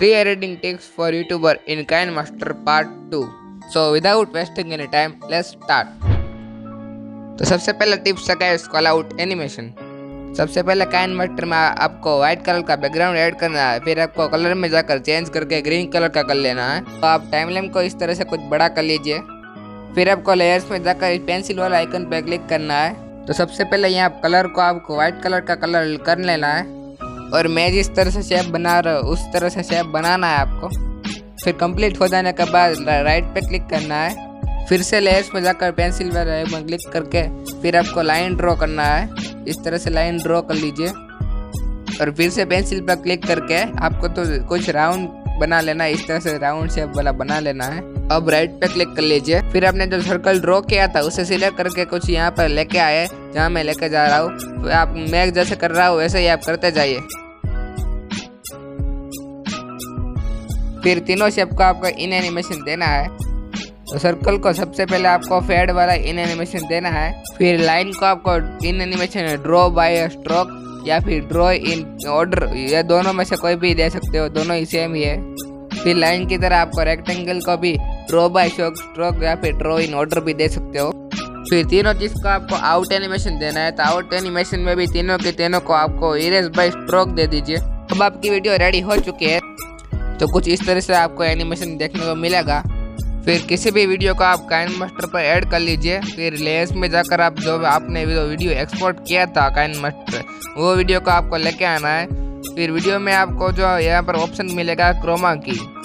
3 editing tips for YouTuber in KineMaster Part 2. So without wasting any time, let's start. तो सबसे पहला tips है call out animation. सबसे पहले काइनमास्टर में आपको व्हाइट कलर का बैकग्राउंड ऐड करना है, फिर आपको कलर में जाकर चेंज करके ग्रीन कलर का कर लेना है। तो आप टाइमलाइन को इस तरह से कुछ बड़ा कर लीजिए। फिर आपको लेयर्स में जाकर पेंसिल वाला आइकन पर क्लिक करना है। तो सबसे पहले यहाँ कलर को आपको व्हाइट कलर का कलर कर लेना है और मैं जिस तरह से शेप बना रहा हूँ उस तरह से शेप बनाना है आपको। फिर कंप्लीट हो जाने के बाद राइट पे क्लिक करना है, फिर से लेयर्स में जाकर पेंसिल पर क्लिक करके फिर आपको लाइन ड्रॉ करना है। इस तरह से लाइन ड्रॉ कर लीजिए और फिर से पेंसिल पर क्लिक करके आपको तो कुछ राउंड बना लेना है। इस तरह से राउंड शेप वाला बना लेना है। अब राइट पे क्लिक कर लीजिए। फिर आपने जो सर्कल ड्रॉ किया था उसे सिलेक्ट करके कुछ यहाँ पर लेके आए जहाँ मैं लेके जा रहा हूँ। तो आप मैं जैसे कर रहा हूँ वैसे ही आप करते जाइए। फिर तीनों शेप को आपको इन एनिमेशन देना है। तो सर्कल को सबसे पहले आपको फेड वाला इन एनिमेशन देना है। फिर लाइन को आपको in animation draw by stroke या फिर ड्रॉ इन ऑर्डर, ये दोनों में से कोई भी दे सकते हो, दोनों ही सेम ही है। फिर लाइन की तरह आपको रेक्टेंगल को भी ड्रॉ बाय स्ट्रोक या फिर ड्रॉ इन ऑर्डर भी दे सकते हो। फिर तीनों चीज को आपको आउट एनिमेशन देना है। तो आउट एनिमेशन में भी तीनों के तीनों को आपको इरेज बाय स्ट्रोक दे दीजिए। अब आपकी वीडियो रेडी हो चुकी है। तो कुछ इस तरह से आपको एनिमेशन देखने को मिलेगा। फिर किसी भी वीडियो को आप काइनमास्टर पर ऐड कर लीजिए। फिर लेयर्स में जाकर आप जो आपने वीडियो एक्सपोर्ट किया था काइनमास्टर, वो वीडियो को आपको लेके आना है। फिर वीडियो में आपको जो यहाँ पर ऑप्शन मिलेगा क्रोमा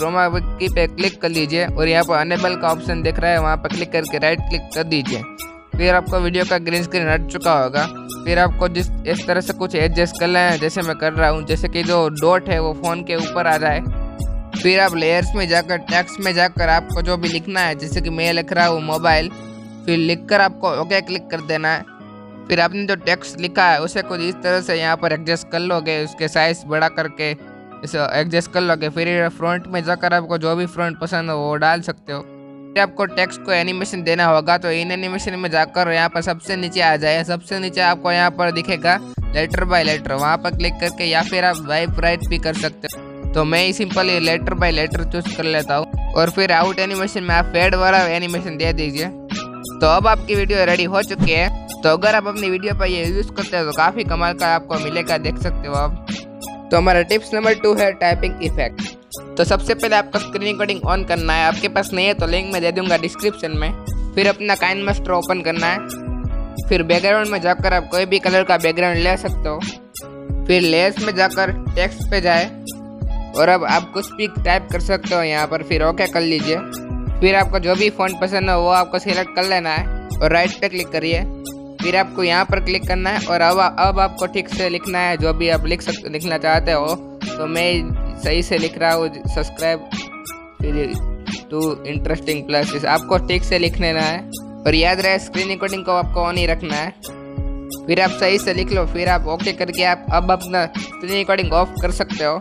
की पे क्लिक कर लीजिए और यहाँ पर अनेबल का ऑप्शन दिख रहा है, वहाँ पर क्लिक करके राइट क्लिक कर दीजिए। फिर आपको वीडियो का ग्रीन स्क्रीन हट चुका होगा। फिर आपको इस तरह से कुछ एडजस्ट कर लेना है जैसे मैं कर रहा हूँ, जैसे कि जो डॉट है वो फ़ोन के ऊपर आ जाए। फिर आप लेयर्स में जाकर टेक्स्ट में जाकर आपको जो भी लिखना है, जैसे कि मैं लिख रहा हूँ मोबाइल, फिर लिखकर आपको ओके क्लिक कर देना है। फिर आपने जो टेक्स्ट लिखा है उसे कुछ इस तरह से यहाँ पर एडजस्ट कर लोगे, उसके साइज बड़ा करके इसे एडजस्ट कर लोगे। फिर फ्रंट में जाकर आपको जो भी फ्रंट पसंद हो वो डाल सकते हो। फिर आपको टेक्स्ट को एनिमेशन देना होगा। तो इन एनिमेशन में जाकर यहाँ पर सबसे नीचे आ जाए। सबसे नीचे आपको यहाँ पर दिखेगा लेटर बाय लेटर, वहाँ पर क्लिक करके या फिर आप वाइप राइट भी कर सकते हो। तो मैं simply letter by letter choose कर लेता हूँ। और फिर आउट एनिमेशन में आप फेड वाला एनिमेशन दे दीजिए। तो अब आपकी वीडियो रेडी हो चुकी है। तो अगर आप अपनी वीडियो पर ये यूज करते हो तो काफी कमाल का आपको मिलेगा, देख सकते हो आप। तो हमारा टिप्स नंबर 2 है टाइपिंग इफेक्ट। तो सबसे पहले आपको स्क्रीन रिकॉर्डिंग ऑन करना है। आपके पास नहीं है तो लिंक में दे दूंगा डिस्क्रिप्शन में। फिर अपना काइनमास्टर ओपन करना है। फिर बैकग्राउंड में जाकर आप कोई भी कलर का बैकग्राउंड ले सकते हो। फिर लेयर्स में जाकर टेक्स्ट पे जाए और अब आप कुछ भी टाइप कर सकते हो यहाँ पर। फिर ओके कर लीजिए। फिर आपको जो भी फ़ॉन्ट पसंद हो वो आपको सिलेक्ट कर लेना है और राइट पे क्लिक करिए। फिर आपको यहाँ पर क्लिक करना है और अब आपको ठीक से लिखना है जो भी आप लिखना चाहते हो। तो मैं सही से लिख रहा हूँ सब्सक्राइब फिर टू इंटरेस्टिंग प्लस, आपको ठीक से लिख लेना है। और याद रहे स्क्रीन रिकॉर्डिंग को आपको ऑन ही रखना है। फिर आप सही से लिख लो। फिर आप ओके करके आप अब अपना स्क्रीन रिकॉर्डिंग ऑफ कर सकते हो।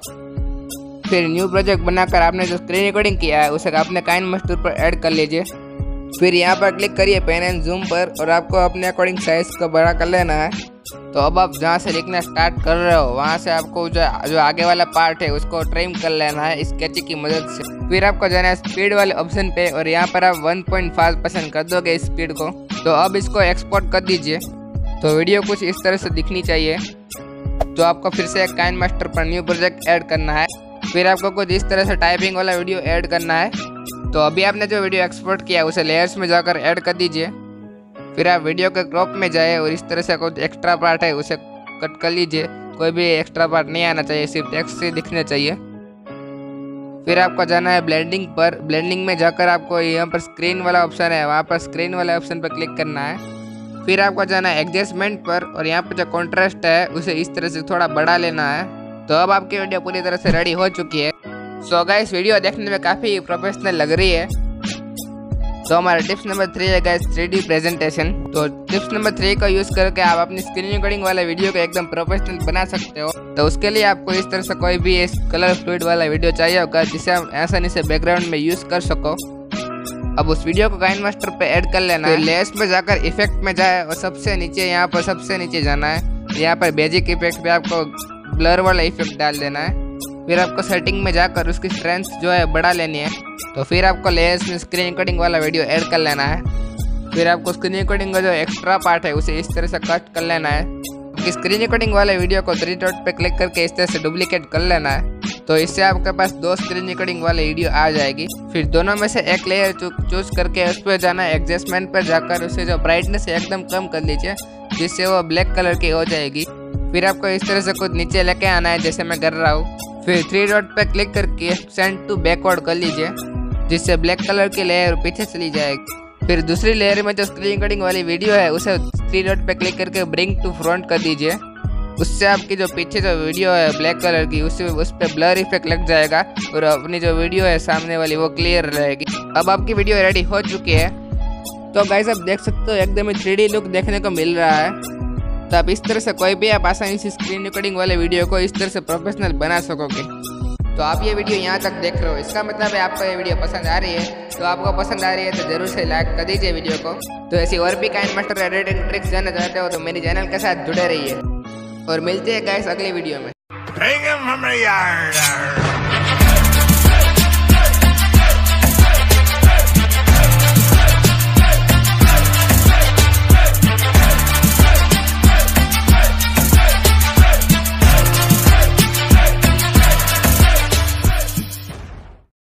फिर न्यू प्रोजेक्ट बनाकर आपने जो स्क्रीन रिकॉर्डिंग किया है उसे अपने काइनमास्टर पर ऐड कर लीजिए। फिर यहाँ पर क्लिक करिए पेन एंड जूम पर और आपको अपने अकॉर्डिंग साइज को बड़ा कर लेना है। तो अब आप जहाँ से लिखना स्टार्ट कर रहे हो वहाँ से आपको जो आगे वाला पार्ट है उसको ट्रिम कर लेना है स्केच की मदद से। फिर आपको जाना है स्पीड वाले ऑप्शन पे और यहाँ पर आप 1.5 पसंद कर दोगे इस स्पीड को। तो अब इसको एक्सपोर्ट कर दीजिए। तो वीडियो कुछ इस तरह से दिखनी चाहिए। तो आपको फिर से काइनमास्टर पर न्यू प्रोजेक्ट ऐड करना है। फिर आपको कुछ इस तरह से टाइपिंग वाला वीडियो ऐड करना है। तो अभी आपने जो वीडियो एक्सपोर्ट किया उसे लेयर्स में जाकर ऐड कर दीजिए। फिर आप वीडियो के क्रॉप में जाए और इस तरह से कुछ एक्स्ट्रा पार्ट है उसे कट कर लीजिए। कोई भी एक्स्ट्रा पार्ट नहीं आना चाहिए, सिर्फ टेक्स्ट से दिखना चाहिए। फिर आपको जाना है ब्लेंडिंग पर। ब्लेंडिंग में जाकर आपको यहाँ पर स्क्रीन वाला ऑप्शन है, वहाँ पर स्क्रीन वाले ऑप्शन पर क्लिक करना है। फिर आपको जाना है एडजस्टमेंट पर और यहाँ पर जो कॉन्ट्रास्ट है उसे इस तरह से थोड़ा बढ़ा लेना है। तो अब आपकी वीडियो पूरी तरह से रेडी हो चुकी है। सो गाइस वीडियो देखने में काफ़ी प्रोफेशनल लग रही है। तो हमारा टिप्स नंबर 3 है गाइस 3D प्रेजेंटेशन। तो टिप्स नंबर 3 का यूज़ करके आप अपनी स्क्रीन रिकॉर्डिंग वाला वीडियो को एकदम प्रोफेशनल बना सकते हो। तो उसके लिए आपको इस तरह से कोई भी इस कलर फ्लूइड वाला वीडियो चाहिए होगा जिसे आप आसानी से बैकग्राउंड में यूज़ कर सको। अब उस वीडियो को काइनमास्टर पे ऐड कर लेना है। लेयर्स में जाकर इफेक्ट में जाए और सबसे नीचे यहाँ पर सबसे नीचे जाना है। यहाँ पर बेसिक इफेक्ट पे आपको ब्लर वाला इफेक्ट डाल देना है। फिर आपको सेटिंग में जाकर उसकी स्ट्रेंथ जो है बढ़ा लेनी है। तो फिर आपको लेयर्स में स्क्रीन रिकॉर्डिंग वाला वीडियो ऐड कर लेना है। फिर आपको स्क्रीन रिकॉर्डिंग का जो एक्स्ट्रा पार्ट है उसे इस तरह से कट कर लेना है। स्क्रीन रिकॉर्डिंग वाले वीडियो को 3 डॉट पे क्लिक करके इस तरह से डुप्लीकेट कर लेना है। तो इससे आपके पास 2 स्क्रीन रिकॉर्डिंग वाले वीडियो आ जाएगी। फिर दोनों में से एक लेयर चूज करके उस पर जाना है, एडजस्टमेंट पर जाकर उसे जो ब्राइटनेस है एकदम कम कर लीजिए, जिससे वो ब्लैक कलर की हो जाएगी। फिर आपको इस तरह से कुछ नीचे लेके आना है, जैसे मैं कर रहा हूँ। फिर 3 डॉट पे क्लिक करके सेंड टू बैकवर्ड कर लीजिए, जिससे ब्लैक कलर की लेयर पीछे चली जाएगी। फिर दूसरी लेयर में जो स्क्रीन रिकॉर्डिंग वाली वीडियो है उसे 3 डॉट पे क्लिक करके ब्रिंग टू फ्रंट कर दीजिए। उससे आपकी जो पीछे जो वीडियो है ब्लैक कलर की उस पर ब्लर इफेक्ट लग जाएगा और अपनी जो वीडियो है सामने वाली वो क्लियर रहेगी। अब आपकी वीडियो रेडी हो चुकी है। तो गाइस आप देख सकते हो एकदम ही 3D लुक देखने को मिल रहा है। तो आप इस तरह से कोई भी आप आसानी से स्क्रीन रिकॉर्डिंग वाले वीडियो को इस तरह से प्रोफेशनल बना सकोगे। तो आप ये वीडियो यहाँ तक देख रहे हो, इसका मतलब है आपको ये वीडियो पसंद आ रही है। तो आपको पसंद आ रही है तो जरूर से लाइक कर दीजिए वीडियो को। तो ऐसी और भी काइंड मास्टर एडिटिंग ट्रिक्स जानना चाहते हो तो मेरे चैनल के साथ जुड़े रहिए और मिलते हैं गाइस अगले वीडियो में।